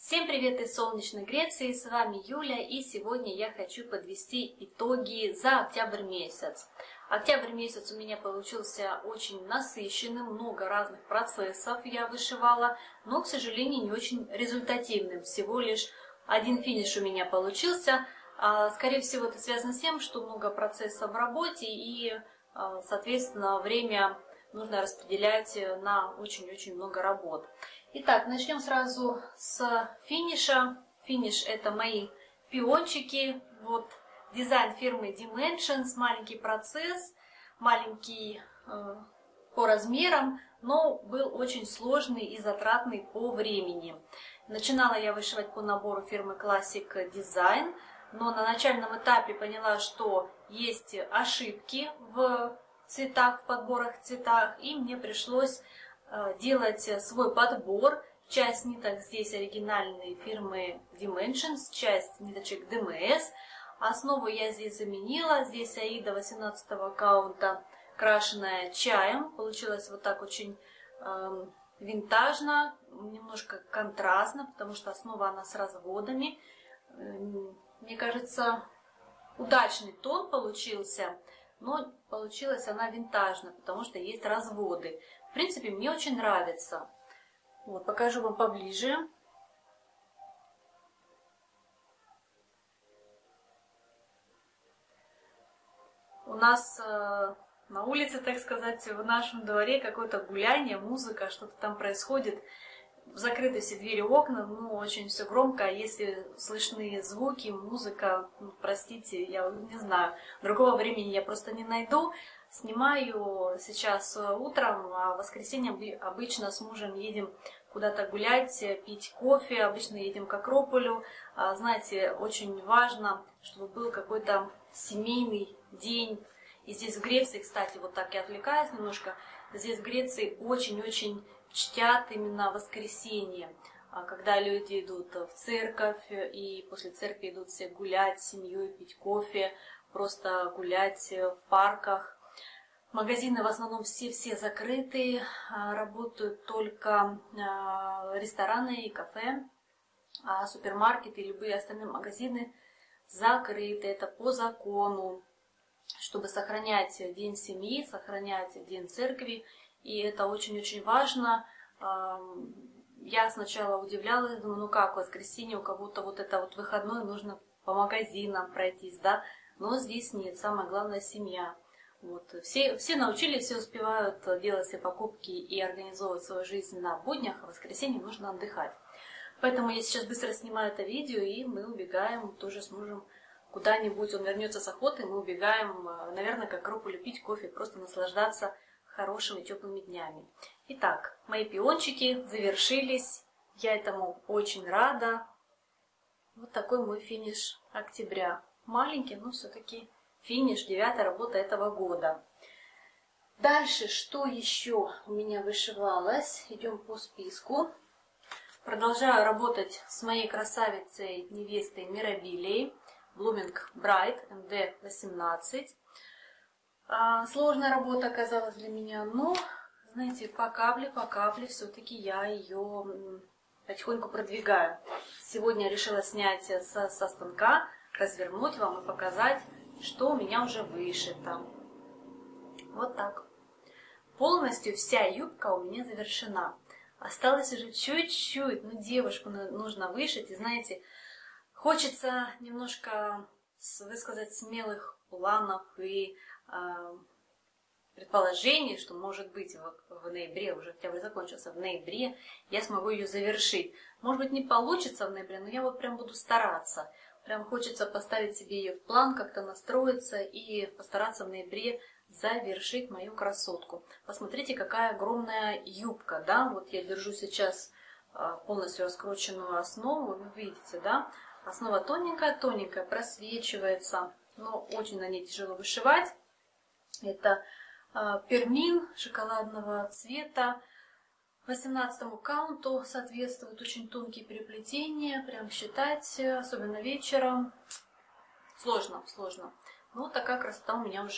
Всем привет из солнечной Греции, с вами Юля, и сегодня я хочу подвести итоги за октябрь месяц. Октябрь месяц у меня получился очень насыщенным, много разных процессов я вышивала, но, к сожалению, не очень результативным. Всего лишь один финиш у меня получился. Скорее всего, это связано с тем, что много процессов в работе и, соответственно, время нужно распределять на очень-очень много работ. Итак, начнем сразу с финиша. Финиш — это мои пиончики. Вот дизайн фирмы Dimensions, маленький процесс, маленький по размерам, но был очень сложный и затратный по времени. Начинала я вышивать по набору фирмы Classic Design, но на начальном этапе поняла, что есть ошибки в цветах, в подборах цветах, и мне пришлось делать свой подбор. Часть ниток здесь оригинальные фирмы Dimensions, часть ниточек DMS. Основу я здесь заменила. Здесь Аида 18 каунта, крашеная чаем. Получилось вот так очень винтажно, немножко контрастно, потому что основа она с разводами. Мне кажется, удачный тон получился, но получилась она винтажно, потому что есть разводы. В принципе, мне очень нравится. Вот, покажу вам поближе. У нас на улице, так сказать, в нашем дворе какое-то гуляние, музыка, что-то там происходит. Закрыты все двери, окна, ну, очень все громко. Если слышны звуки, музыка, ну, простите, я не знаю, другого времени я просто не найду. Снимаю сейчас утром, а в воскресенье обычно с мужем едем куда-то гулять, пить кофе, обычно едем к Акрополю. Знаете, очень важно, чтобы был какой-то семейный день. И здесь в Греции, кстати, вот так я отвлекаюсь немножко, здесь в Греции очень-очень чтят именно воскресенье, когда люди идут в церковь, и после церкви идут все гулять с семьей, пить кофе, просто гулять в парках. Магазины в основном все закрыты, работают только рестораны и кафе, а супермаркеты и любые остальные магазины закрыты. Это по закону, чтобы сохранять день семьи, сохранять день церкви. И это очень-очень важно. Я сначала удивлялась, думаю, ну как, в воскресенье у кого-то вот это вот выходной, нужно по магазинам пройтись, да? Но здесь нет, самое главное — семья. Вот. Все научились, все успевают делать все покупки и организовывать свою жизнь на буднях, а в воскресенье нужно отдыхать. Поэтому я сейчас быстро снимаю это видео, и мы убегаем тоже с мужем куда-нибудь. Он вернется с охоты, мы убегаем, наверное, к Акрополю пить кофе, просто наслаждаться хорошими теплыми днями. Итак, мои пиончики завершились. Я этому очень рада. Вот такой мой финиш октября. Маленький, но все-таки финиш, 9-я работа этого года. Дальше, что еще у меня вышивалось? Идем по списку. Продолжаю работать с моей красавицей невестой Мирабилей. Blooming Bright MD18. Сложная работа оказалась для меня, но, знаете, по капле все-таки я ее потихоньку продвигаю. Сегодня я решила снять со станка, развернуть вам и показать, что у меня уже вышито. Вот так. Полностью вся юбка у меня завершена. Осталось уже чуть-чуть, ну, девушку нужно вышить. И знаете, хочется немножко высказать смелых планов и предположений, что, может быть, в ноябре, уже октябрь закончился, в ноябре я смогу ее завершить. Может быть, не получится в ноябре, но я вот прям буду стараться. Прям хочется поставить себе ее в план, как-то настроиться и постараться в ноябре завершить мою красотку. Посмотрите, какая огромная юбка, да? Вот я держу сейчас полностью раскрученную основу, вы видите, да? Основа тоненькая, просвечивается, но очень на ней тяжело вышивать. Это пермин шоколадного цвета. 18 каунту соответствуют очень тонкие переплетения. Прям считать, особенно вечером, сложно. Но вот такая красота у меня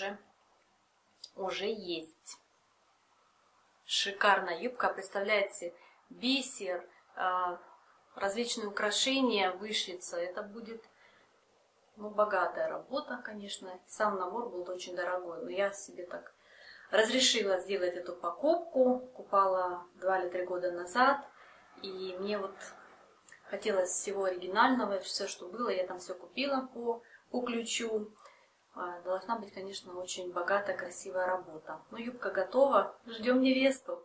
уже есть. Шикарная юбка, представляете, бисер, различные украшения, вышиться. Это будет, ну, богатая работа, конечно. Сам набор был очень дорогой, но я себе так разрешила сделать эту покупку. Купала 2 или 3 года назад. И мне вот хотелось всего оригинального, все, что было, я там все купила по ключу. Должна быть, конечно, очень богатая, красивая работа. Ну, юбка готова, ждем невесту.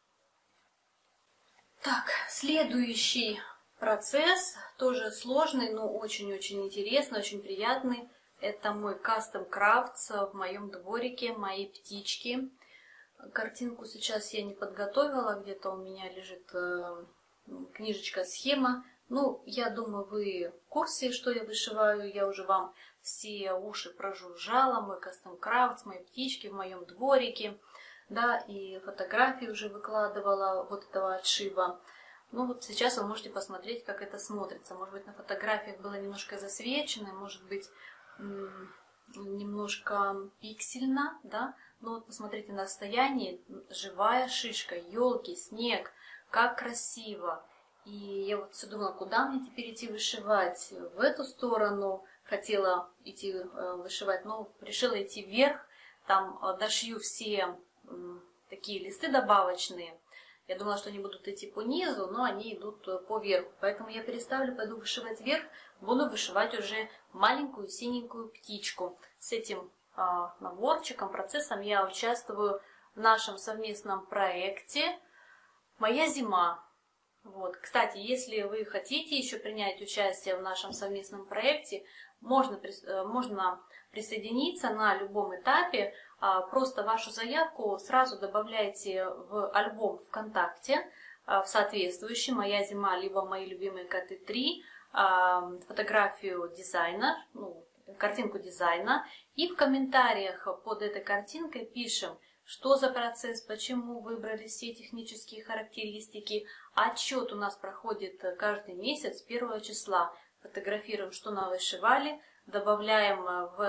Так, следующий процесс, тоже сложный, но очень-очень интересный, очень приятный. Это мой Custom Crafts в моем дворике, мои птички. Картинку сейчас я не подготовила, где-то у меня лежит книжечка-схема. Ну, я думаю, вы в курсе, что я вышиваю. Я уже вам все уши прожужжала. Мой Custom Crafts, мои птички в моем дворике. Да, и фотографии уже выкладывала вот этого отшива. Ну, вот сейчас вы можете посмотреть, как это смотрится. Может быть, на фотографиях было немножко засвечено, может быть, немножко пиксельно, да. Но вот посмотрите на расстоянии, живая шишка, елки, снег, как красиво. И я вот все думала, куда мне теперь идти вышивать. В эту сторону хотела идти вышивать, но решила идти вверх. Там дошью все такие листы добавочные. Я думала, что они будут идти по низу, но они идут по верху. Поэтому я переставлю, пойду вышивать вверх. Буду вышивать уже маленькую синенькую птичку. С этим наборчиком, процессом я участвую в нашем совместном проекте «Моя зима». Вот. Кстати, если вы хотите еще принять участие в нашем совместном проекте, можно присоединиться на любом этапе. Просто вашу заявку сразу добавляйте в альбом ВКонтакте, в соответствующий «Моя зима», либо «Мои любимые коты 3», фотографию дизайна, ну, картинку дизайна. И в комментариях под этой картинкой пишем, что за процесс, почему выбрали все технические характеристики. Отчет у нас проходит каждый месяц, 1 числа. Фотографируем, что навышивали, добавляем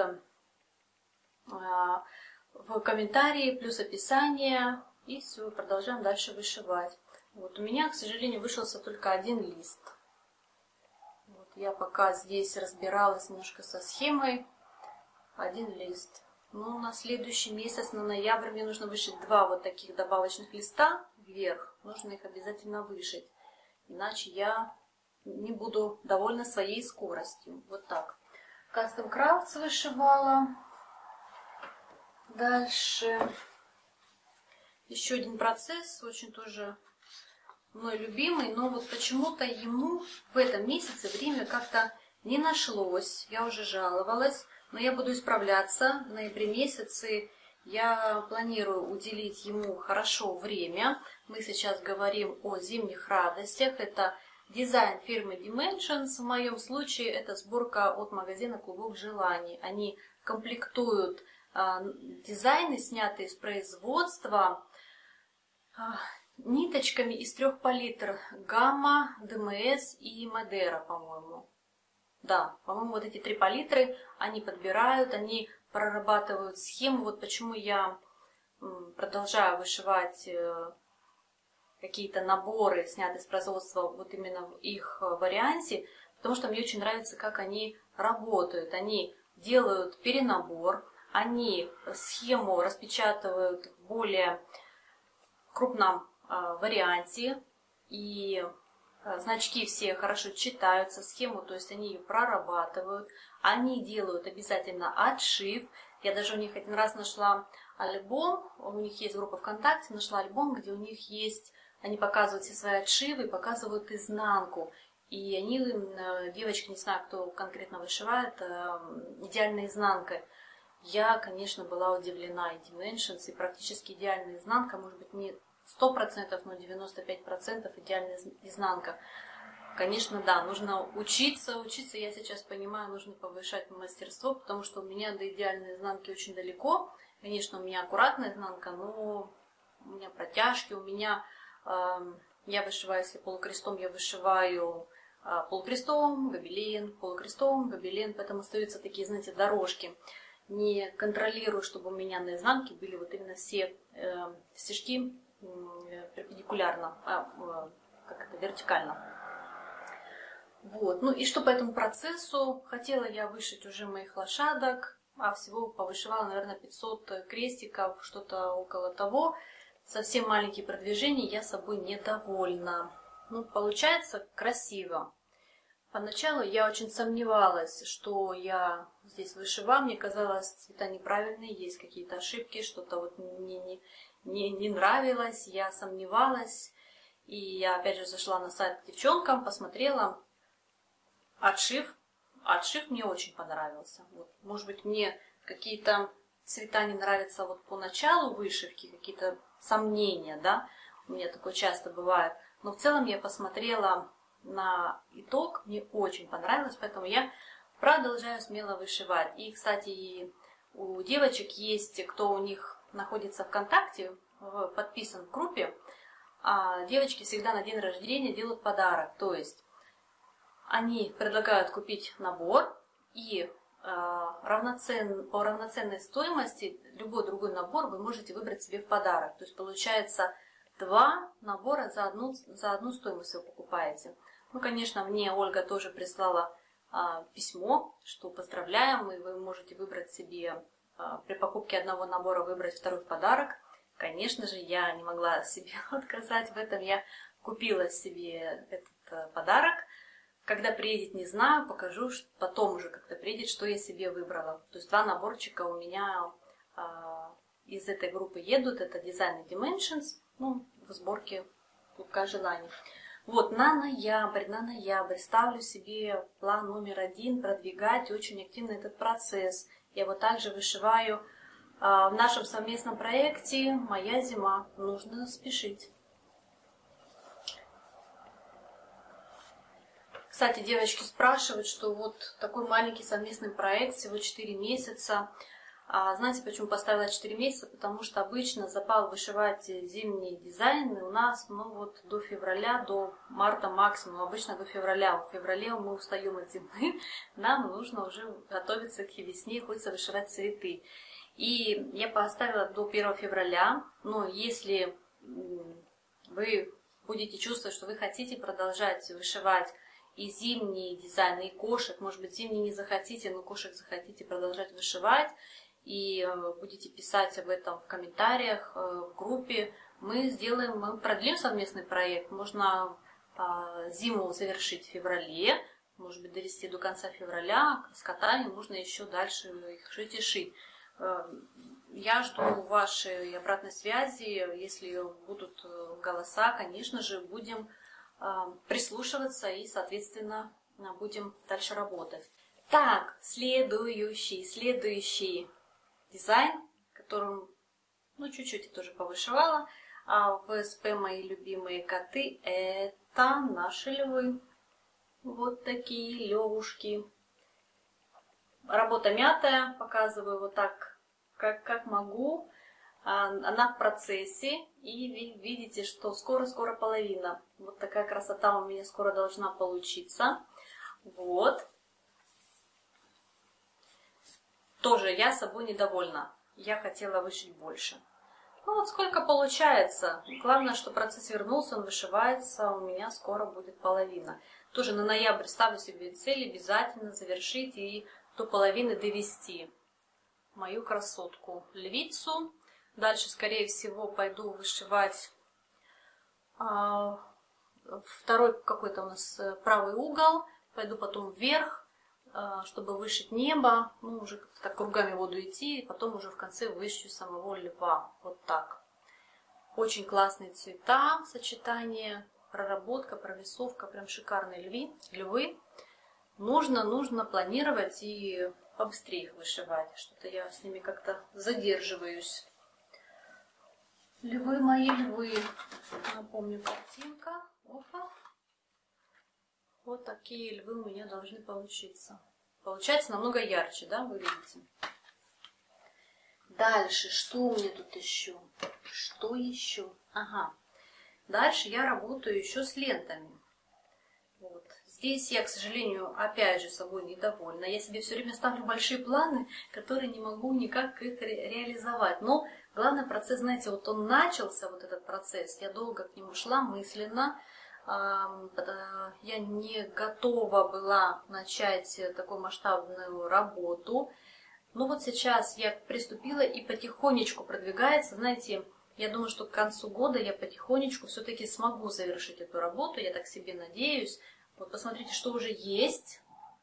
в комментарии, плюс описание, и все, продолжаем дальше вышивать. Вот у меня, к сожалению, вышелся только 1 лист. Вот я пока здесь разбиралась немножко со схемой. 1 лист. Ну, на следующий месяц, на ноябрь, мне нужно вышить 2 вот таких добавочных листа вверх. Нужно их обязательно вышить. Иначе я не буду довольна своей скоростью. Вот так. Custom Crafts вышивала. Дальше. Еще один процесс, очень тоже мной любимый. Но вот почему-то ему в этом месяце время как-то не нашлось. Я уже жаловалась. Но я буду исправляться. В ноябре месяце я планирую уделить ему хорошо время. Мы сейчас говорим о зимних радостях. Это дизайн фирмы Dimensions. В моем случае это сборка от магазина Клубок Желаний. Они комплектуют дизайны, снятые с производства, ниточками из 3 палитр. Гамма, ДМС и Мадера, по-моему. Да, по-моему, вот эти 3 палитры они подбирают, они прорабатывают схему. Вот почему я продолжаю вышивать какие-то наборы, снятые с производства, вот именно в их варианте, потому что мне очень нравится, как они работают. Они делают перенабор, они схему распечатывают в более крупном варианте, и значки все хорошо читаются, схему, то есть они ее прорабатывают, они делают обязательно отшив. Я даже у них 1 раз нашла альбом, у них есть группа ВКонтакте, нашла альбом, где у них есть, они показывают все свои отшивы, показывают изнанку. И они, девочки, не знаю, кто конкретно вышивает, идеальной изнанкой. Я, конечно, была удивлена и Dimensions, и практически идеальная изнанка, может быть, не 100%, но 95% идеальная изнанка. Конечно, да, нужно учиться. Учиться, я сейчас понимаю, нужно повышать мастерство, потому что у меня до идеальной изнанки очень далеко. Конечно, у меня аккуратная изнанка, но у меня протяжки, у меня... Я вышиваю, если полукрестом, я вышиваю полукрестом, гобелен, полукрестом, гобелен, поэтому остаются такие, знаете, дорожки. Не контролирую, чтобы у меня на изнанке были вот именно все стежки перпендикулярно, как это, вертикально. Вот. Ну и что по этому процессу? Хотела я вышить уже моих лошадок, а всего повышивала, наверное, 500 крестиков, что-то около того. Совсем маленькие продвижения, я собой недовольна. Ну, получается красиво. Поначалу я очень сомневалась, что я здесь вышиваю. Мне казалось, цвета неправильные, есть какие-то ошибки, что-то вот мне не нравилось, я сомневалась. И я опять же зашла на сайт к девчонкам, посмотрела. Отшив мне очень понравился. Вот, может быть, мне какие-то цвета не нравятся вот по началу вышивки, какие-то сомнения, да, у меня такое часто бывает. Но в целом я посмотрела на итог, мне очень понравилось, поэтому я продолжаю смело вышивать. И, кстати, у девочек есть, кто у них находится ВКонтакте, подписан в группе, а девочки всегда на день рождения делают подарок. То есть они предлагают купить набор и по равноценной стоимости любой другой набор вы можете выбрать себе в подарок. То есть получается 2 набора за одну стоимость вы покупаете. Ну, конечно, мне Ольга тоже прислала письмо, что поздравляем, и вы можете выбрать себе, при покупке одного набора выбрать второй в подарок. Конечно же, я не могла себе отказать в этом, я купила себе этот подарок. Когда приедет, не знаю, покажу, потом уже когда приедет, что я себе выбрала. То есть 2 наборчика у меня из этой группы едут, это Design and Dimensions, ну, в сборке по желанию. Вот, на ноябрь ставлю себе план номер 1, продвигать очень активно этот процесс. Я вот также вышиваю в нашем совместном проекте «Моя зима». Нужно спешить. Кстати, девочки спрашивают, что вот такой маленький совместный проект, всего 4 месяца. Знаете, почему поставила 4 месяца? Потому что обычно запал вышивать зимние дизайны у нас, ну вот до февраля, до марта максимум, обычно до февраля. В феврале мы устаем от зимы, нам нужно уже готовиться к весне, хочется вышивать цветы. И я поставила до 1 февраля, но если вы будете чувствовать, что вы хотите продолжать вышивать и зимние дизайны, и кошек, может быть, зимние не захотите, но кошек захотите продолжать вышивать, и будете писать об этом в комментариях, в группе, мы продлим совместный проект. Можно зиму завершить в феврале, может быть, довести до конца февраля, с котами можно еще дальше их шить и шить. Я жду вашей обратной связи, если будут голоса, конечно же, будем прислушиваться и, соответственно, будем дальше работать. Так, следующий дизайн, которым, ну, чуть-чуть я тоже повышивала, в СП «Мои любимые коты», это наши львы. Вот такие левушки. Работа мятая, показываю вот так, как могу. Она в процессе, и видите, что скоро-скоро половина. Вот такая красота у меня скоро должна получиться. Вот. Тоже я собой недовольна. Я хотела вышить больше. Ну вот сколько получается. Главное, что процесс вернулся, он вышивается. У меня скоро будет половина. Тоже на ноябрь ставлю себе цель обязательно завершить и до половины довести мою красотку львицу. Дальше, скорее всего, пойду вышивать второй какой-то у нас правый угол. Пойду потом вверх, чтобы вышить небо. Ну, уже как-то так кругами буду идти. И потом уже в конце вышью самого льва. Вот так. Очень классные цвета, сочетание, проработка, прорисовка. Прям шикарные львы. Нужно планировать и побыстрее их вышивать. Что-то я с ними как-то задерживаюсь. Львы мои, львы. Напомню, картинка. Опа. Вот такие львы у меня должны получиться. Получается намного ярче, да, вы видите? Дальше, что у меня тут еще? Что еще? Ага. Дальше я работаю еще с лентами. Вот. Здесь я, к сожалению, опять же собой недовольна. Я себе все время ставлю большие планы, которые не могу никак их реализовать. Но главный процесс, знаете, вот он начался, вот этот процесс. Я долго к нему шла мысленно, Я не готова была начать такую масштабную работу. Но вот сейчас я приступила и потихонечку продвигается. Знаете, я думаю, что к концу года я потихонечку все-таки смогу завершить эту работу. Я так себе надеюсь. Вот посмотрите, что уже есть.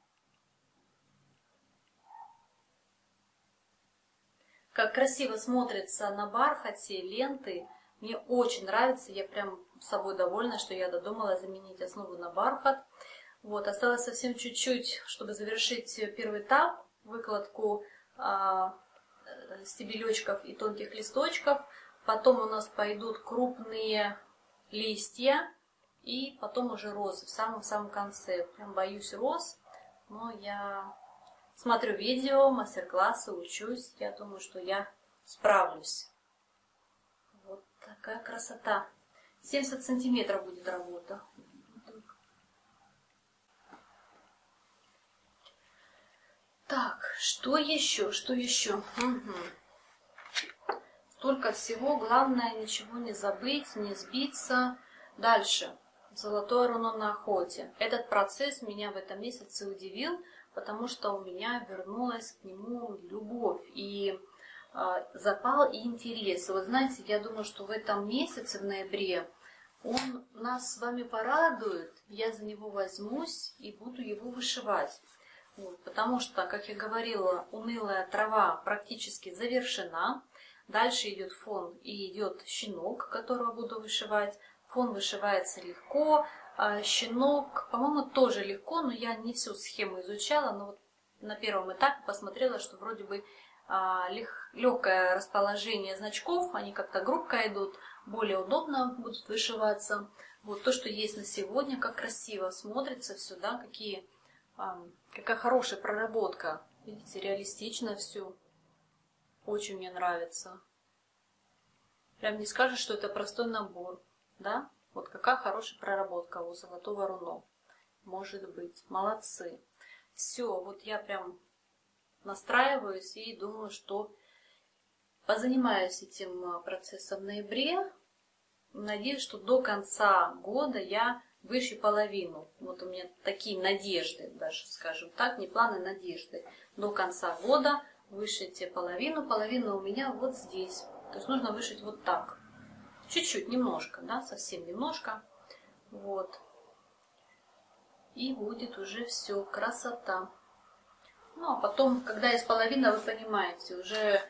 Как красиво смотрится на бархате ленты. Мне очень нравится. Я прям собой довольна, что я додумала заменить основу на бархат. Вот, осталось совсем чуть-чуть, чтобы завершить первый этап, выкладку стебелечков и тонких листочков. Потом у нас пойдут крупные листья. И потом уже розы в самом-самом конце. Прям боюсь роз, но я смотрю видео, мастер-классы, учусь. Я думаю, что я справлюсь. Вот такая красота. 70 сантиметров будет работа. Так, что еще? Что еще? Угу. Столько всего. Главное, ничего не забыть, не сбиться. Дальше. Золотое руно на охоте. Этот процесс меня в этом месяце удивил, потому что у меня вернулась к нему любовь и запал и интерес. Вот знаете, я думаю, что в этом месяце, в ноябре, он нас с вами порадует. Я за него возьмусь и буду его вышивать. Вот, потому что, как я говорила, унылая трава практически завершена. Дальше идет фон и идет щенок, которого буду вышивать. Фон вышивается легко, щенок, по-моему, тоже легко, но я не всю схему изучала, но вот на первом этапе посмотрела, что вроде бы легкое расположение значков, они как-то группка идут, более удобно будут вышиваться. Вот то, что есть на сегодня, как красиво смотрится все, да, какая хорошая проработка. Видите, реалистично все. Очень мне нравится. Прям не скажешь, что это простой набор. Да? Вот какая хорошая проработка у золотого руно. Может быть. Молодцы. Все, вот я прям настраиваюсь и думаю, что позанимаюсь этим процессом в ноябре. Надеюсь, что до конца года я выше половину. Вот у меня такие надежды, даже скажем так, не планы, надежды. До конца года вышить половину. Половина у меня вот здесь. То есть нужно вышить вот так. Чуть-чуть, немножко, да, совсем немножко. Вот. И будет уже все, красота. Ну, а потом, когда есть половина, вы понимаете, уже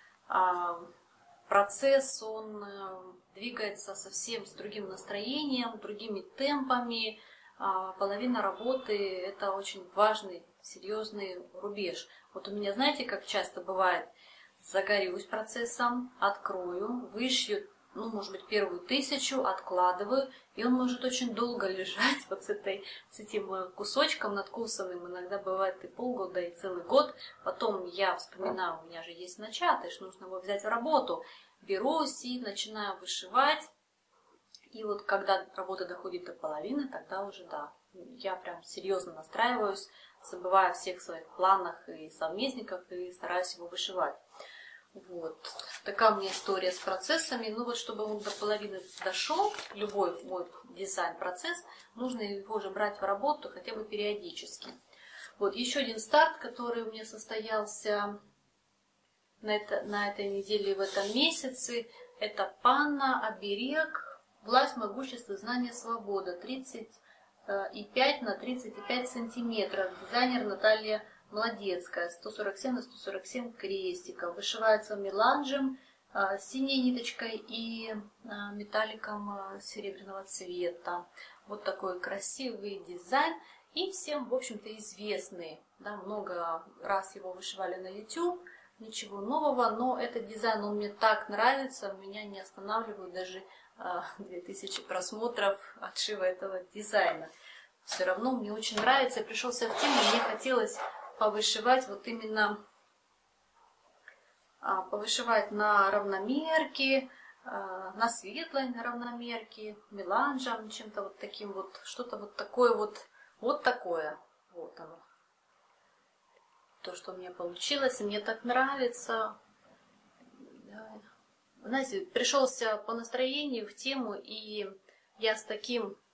процесс, он двигается совсем с другим настроением, другими темпами. Половина работы – это очень важный, серьезный рубеж. Вот у меня, знаете, как часто бывает, загорюсь процессом, открою, вышью, ну, может быть, первую 1000, откладываю, и он может очень долго лежать вот с этим кусочком надкусанным. Иногда бывает и полгода, и целый год. Потом я вспоминаю, у меня же есть начатый, что нужно его взять в работу. Берусь и начинаю вышивать. И вот когда работа доходит до половины, тогда уже да, я прям серьезно настраиваюсь, забываю о всех своих планах и совместниках и стараюсь его вышивать. Вот. Такая у меня история с процессами. Ну вот, чтобы он до половины дошел, любой мой дизайн-процесс, нужно его же брать в работу хотя бы периодически. Вот еще один старт, который у меня состоялся на этой неделе, в этом месяце. Это панна, оберег, власть, могущество, знание, свобода. 35 на 35 сантиметров. Дизайнер Наталья Молодецкая, 147 на 147 крестиков. Вышивается меланжем, синей ниточкой и металликом серебряного цвета. Вот такой красивый дизайн. И всем, в общем-то, известный. Да, много раз его вышивали на YouTube. Ничего нового, но этот дизайн, он мне так нравится. Меня не останавливают даже 2000 просмотров отшива этого дизайна. Все равно мне очень нравится. Я пришелся в тему, мне хотелось повышивать вот именно, повышивать на равномерке, на светлой равномерке, меланжем, чем-то вот таким вот, что-то вот такое вот такое. Вот оно. То, что у меня получилось, и мне так нравится. Знаете, пришелся по настроению в тему, и я с таким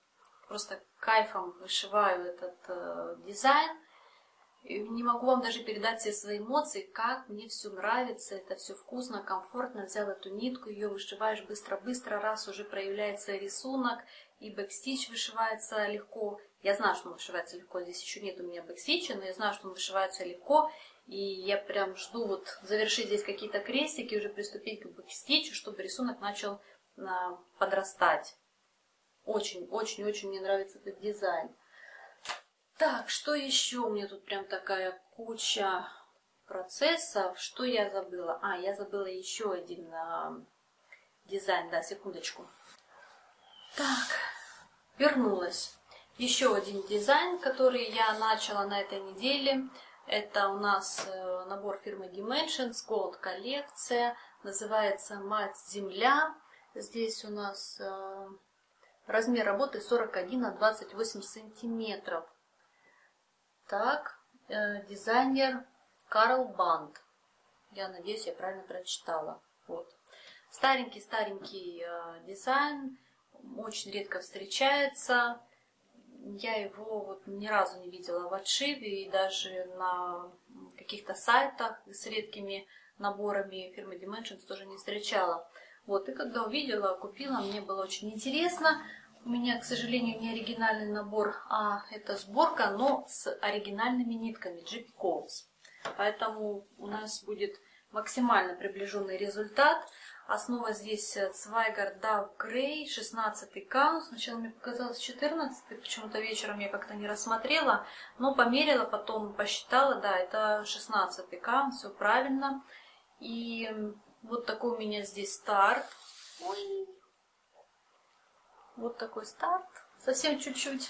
просто кайфом вышиваю этот дизайн. И не могу вам даже передать все свои эмоции, как мне все нравится, это все вкусно, комфортно. Взял эту нитку, ее вышиваешь быстро-быстро, раз уже проявляется рисунок, и бэкстич вышивается легко. Я знаю, что он вышивается легко, здесь еще нет у меня бэкстича, но я знаю, что он вышивается легко. И я прям жду вот завершить здесь какие-то крестики, уже приступить к бэкстичу, чтобы рисунок начал подрастать. Очень-очень-очень мне нравится этот дизайн. Так, что еще? У меня тут прям такая куча процессов. Что я забыла? Я забыла еще один дизайн. Да, секундочку. Так, вернулась. Еще один дизайн, который я начала на этой неделе. Это у нас набор фирмы Dimensions, Gold коллекция. Называется «Мать Земля». Здесь у нас размер работы 41 на 28 сантиметров. Так, дизайнер Карл Банд. Я надеюсь, я правильно прочитала. Вот. Старенький дизайн, очень редко встречается. Я его вот ни разу не видела в отшиве и даже на каких-то сайтах с редкими наборами фирмы Dimensions тоже не встречала. Вот, и когда увидела, купила, мне было очень интересно. У меня, к сожалению, не оригинальный набор, а это сборка, но с оригинальными нитками GP Coats. Поэтому у нас будет максимально приближенный результат. Основа здесь Zweigart Dove Grey, 16 каунт. Сначала мне показалось 14, почему-то вечером я как-то не рассмотрела, но померила, потом посчитала, да, это 16 каунт, все правильно. И вот такой у меня здесь старт. Ой. Вот такой старт, совсем чуть-чуть.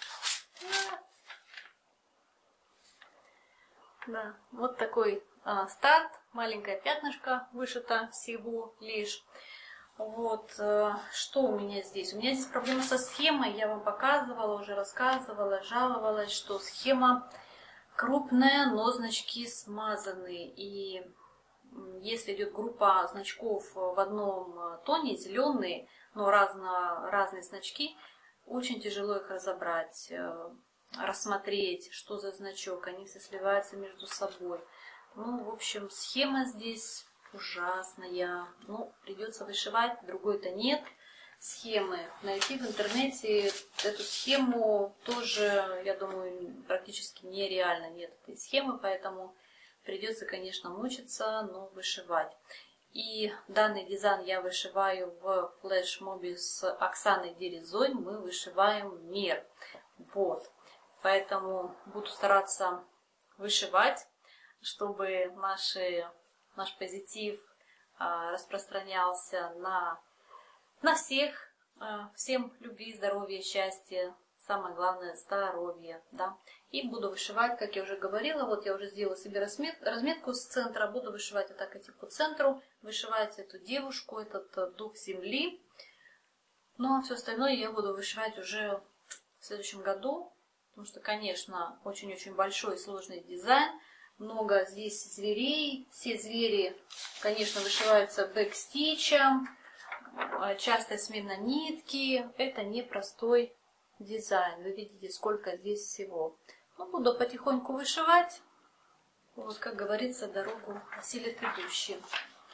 Да, вот такой старт, маленькое пятнышко вышито всего лишь. Вот, что у меня здесь? У меня здесь проблема со схемой, я вам показывала, уже рассказывала, жаловалась, что схема крупная, но значки смазанные. И если идет группа значков в одном тоне, зеленые, но разные значки, очень тяжело их разобрать, рассмотреть, что за значок, они все сливаются между собой. Ну, в общем, схема здесь ужасная. Ну, придется вышивать, другой-то нет схемы. Найти в интернете эту схему тоже, я думаю, практически нереально. Нет этой схемы, поэтому придется, конечно, мучиться, но вышивать. И данный дизайн я вышиваю в флешмобе с Оксаной Дерезой. Мы вышиваем мир. Вот. Поэтому буду стараться вышивать, чтобы наш позитив распространялся на всех. Всем любви, здоровья, счастья. Самое главное — здоровье. Да? И буду вышивать, как я уже говорила, вот я уже сделала себе разметку с центра, буду вышивать вот так идти по центру, вышивать эту девушку, этот дух земли. Ну а все остальное я буду вышивать уже в следующем году, потому что, конечно, очень-очень большой и сложный дизайн, много здесь зверей, все звери, конечно, вышиваются бэкстичем, частая смена нитки, это непростой дизайн, вы видите, сколько здесь всего. Ну, буду потихоньку вышивать. Вот, как говорится, дорогу осилит идущие.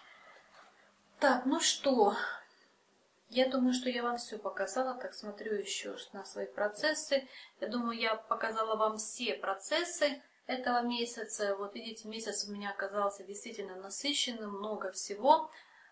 Так, ну что, я думаю, что я вам все показала. Так, смотрю еще на свои процессы. Я думаю, я показала вам все процессы этого месяца. Вот видите, месяц у меня оказался действительно насыщенным, много всего.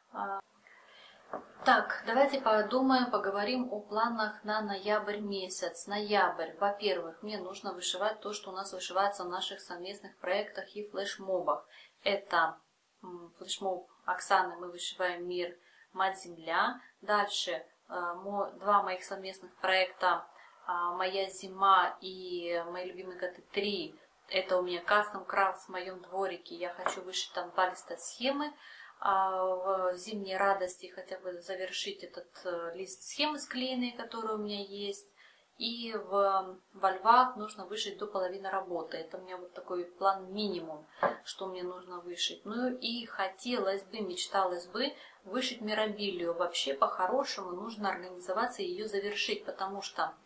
Так, давайте подумаем, поговорим о планах на ноябрь месяц. Ноябрь, во-первых, мне нужно вышивать то, что у нас вышивается в наших совместных проектах и флешмобах. Это флешмоб Оксаны, мы вышиваем мир, Мать Земля. Дальше два моих совместных проекта Моя зима и Мои любимые коты 3. Это у меня кастом крафт в моем дворике. Я хочу вышить там 2 листа схемы. В зимней радости хотя бы завершить этот лист схемы склеенные, которые у меня есть. И во львах нужно вышить до половины работы. Это у меня вот такой план минимум, что мне нужно вышить. Ну и хотелось бы, мечталось бы вышить мирабилию. Вообще по-хорошему нужно организоваться и ее завершить, потому что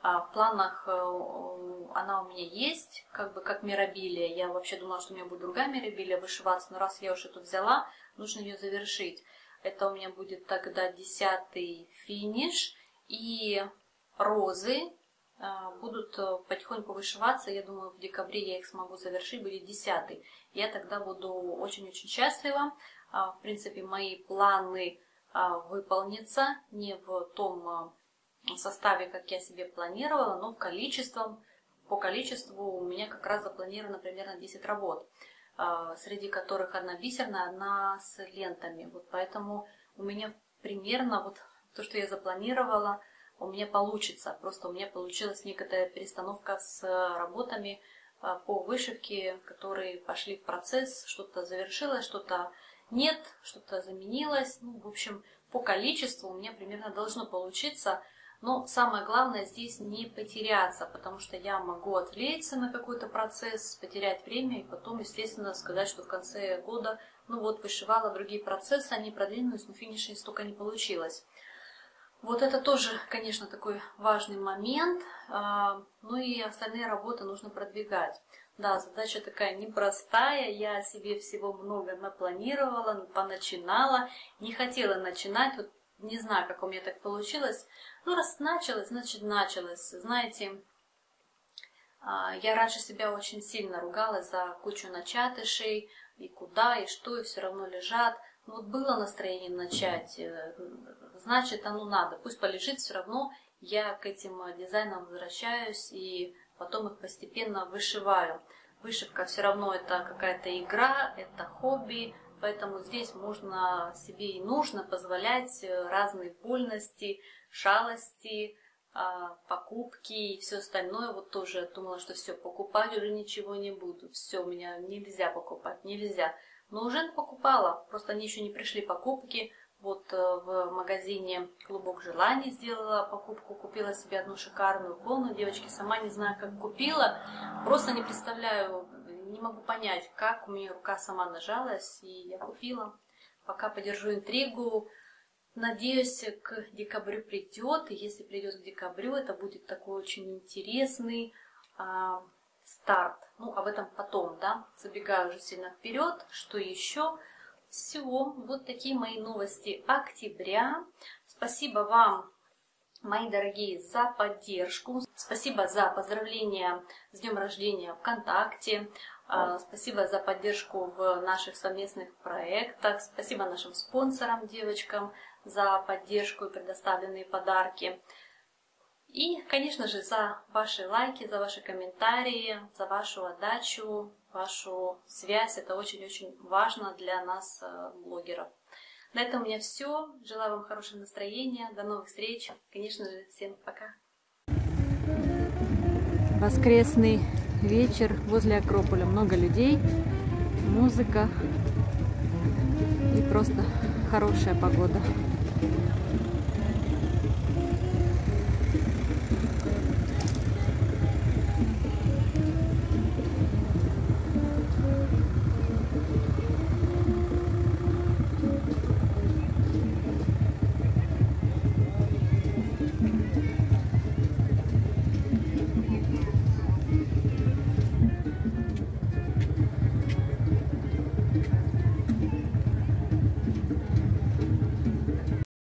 В планах она у меня есть, как бы как мирабилия. Я вообще думала, что у меня будет другая мирабилия вышиваться, но раз я уже тут взяла, нужно ее завершить. Это у меня будет тогда 10-й финиш, и розы будут потихоньку вышиваться. Я думаю, в декабре я их смогу завершить, будет 10-й. Я тогда буду очень-очень счастлива. В принципе, мои планы выполнятся не в том составе, как я себе планировала, но по количеству у меня как раз запланировано примерно 10 работ, среди которых одна бисерная, одна с лентами. Вот поэтому у меня примерно вот то, что я запланировала, у меня получится. Просто у меня получилась некоторая перестановка с работами по вышивке, которые пошли в процесс, что-то завершилось, что-то нет, что-то заменилось. Ну, в общем, по количеству у меня примерно должно получиться. Но самое главное здесь не потеряться, потому что я могу отвлечься на какой-то процесс, потерять время и потом, естественно, сказать, что в конце года, ну вот, вышивала другие процессы, они продвинулись, но финиша столько не получилось. Вот это тоже, конечно, такой важный момент. Ну и остальные работы нужно продвигать. Да, задача такая непростая, я себе всего много напланировала, поначинала, не хотела начинать, вот не знаю, как у меня так получилось. Ну, раз началось, значит началось. Знаете, я раньше себя очень сильно ругала за кучу начатышей, и куда, и что, и все равно лежат. Ну, вот было настроение начать, значит, оно надо. Пусть полежит, все равно я к этим дизайнам возвращаюсь, и потом их постепенно вышиваю. Вышивка все равно это какая-то игра, это хобби. Поэтому здесь можно себе и нужно позволять разные вольности, шалости, покупки и все остальное. Вот тоже думала, что все, покупать уже ничего не буду. Все, у меня нельзя покупать, нельзя. Но уже покупала, просто они еще не пришли покупки. Вот в магазине «Клубок желаний» сделала покупку, купила себе одну шикарную икону. Девочки, сама не знаю, как купила, просто не представляю. Не могу понять, как у меня рука сама нажалась, и я купила. Пока подержу интригу. Надеюсь, к декабрю придет. И если придет к декабрю, это будет такой очень интересный старт. Ну, об этом потом, да. Забегаю уже сильно вперед. Что еще? Все. Вот такие мои новости октября. Спасибо вам, мои дорогие, за поддержку. Спасибо за поздравления с днем рождения ВКонтакте. Спасибо за поддержку в наших совместных проектах. Спасибо нашим спонсорам, девочкам, за поддержку и предоставленные подарки. И, конечно же, за ваши лайки, за ваши комментарии, за вашу отдачу, вашу связь. Это очень-очень важно для нас, блогеров. На этом у меня все. Желаю вам хорошего настроения. До новых встреч. Конечно же, всем пока. Воскресный вечер возле Акрополя. Много людей, музыка и просто хорошая погода.